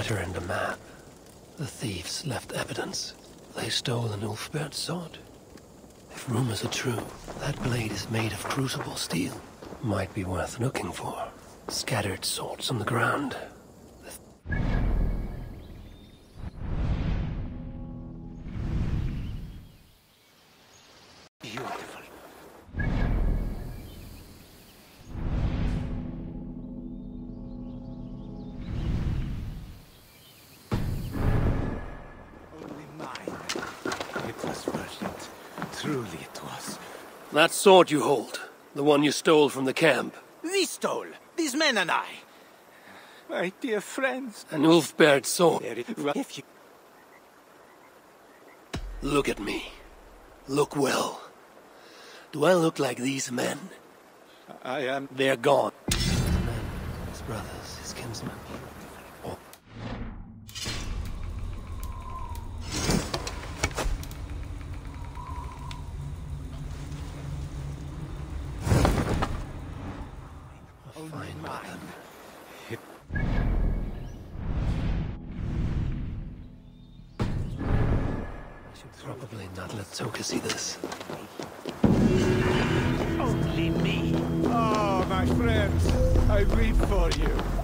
letter and a map. The thieves left evidence. They stole an Ulfberht sword. If rumors are true, that blade is made of crucible steel. Might be worth looking for. Scattered swords on the ground. Beautiful. Only mine. It was worth it. Truly it was. That sword you hold, the one you stole from the camp. We stole. These men and I. My dear friends. An Ulfberht sword. If you... Look at me. Look well. Do I look like these men? I am... They're gone. His men, his brothers, his kinsmen. Oh. A fine weapon. I should probably not let Toka see this. Only me. Oh, my friends, I weep for you.